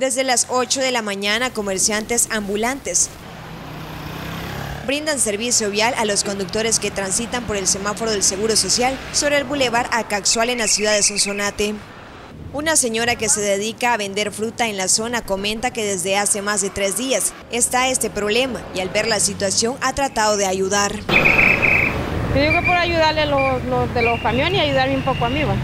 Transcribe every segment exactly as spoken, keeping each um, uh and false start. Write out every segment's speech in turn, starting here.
Desde las ocho de la mañana, comerciantes ambulantes brindan servicio vial a los conductores que transitan por el semáforo del Seguro Social sobre el Boulevard Acaxual en la ciudad de Sonsonate. Una señora que se dedica a vender fruta en la zona comenta que desde hace más de tres días está este problema y al ver la situación ha tratado de ayudar. Yo digo que por ayudarle a los, los de los camiones y ayudarme un poco a mí, va.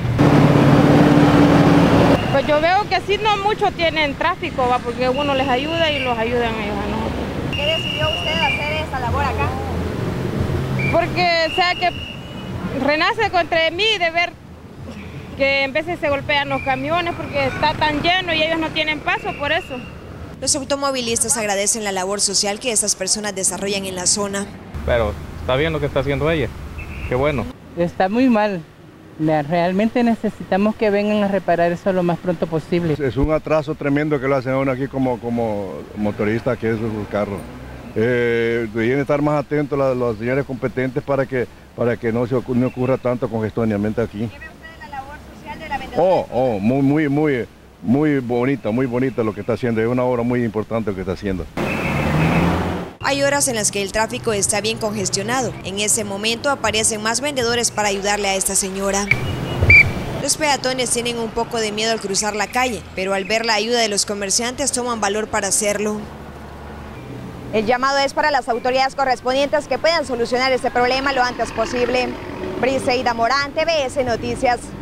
Pues yo veo que sí no muchos tienen tráfico, va, porque uno les ayuda y los ayudan a ellos a nosotros. ¿Qué decidió usted hacer esta labor acá? Porque, o sea, que renace contra mí de ver que en veces se golpean los camiones porque está tan lleno y ellos no tienen paso por eso. Los automovilistas agradecen la labor social que estas personas desarrollan en la zona. Pero está bien lo que está haciendo ella, qué bueno. Está muy mal. Realmente necesitamos que vengan a reparar eso lo más pronto posible. Es un atraso tremendo que lo hacen a uno aquí como, como motorista que es su carro. Eh, deben estar más atentos los, los señores competentes para que, para que no se ocurra, no ocurra tanto congestionamiento aquí. ¿Qué ve usted de la labor social de la vendedora? Oh, oh, muy, muy, muy, muy bonita, muy bonita lo que está haciendo. Es una obra muy importante lo que está haciendo. Hay horas en las que el tráfico está bien congestionado. En ese momento aparecen más vendedores para ayudarle a esta señora. Los peatones tienen un poco de miedo al cruzar la calle, pero al ver la ayuda de los comerciantes toman valor para hacerlo. El llamado es para las autoridades correspondientes que puedan solucionar este problema lo antes posible. Briseida Morán, T V S Noticias.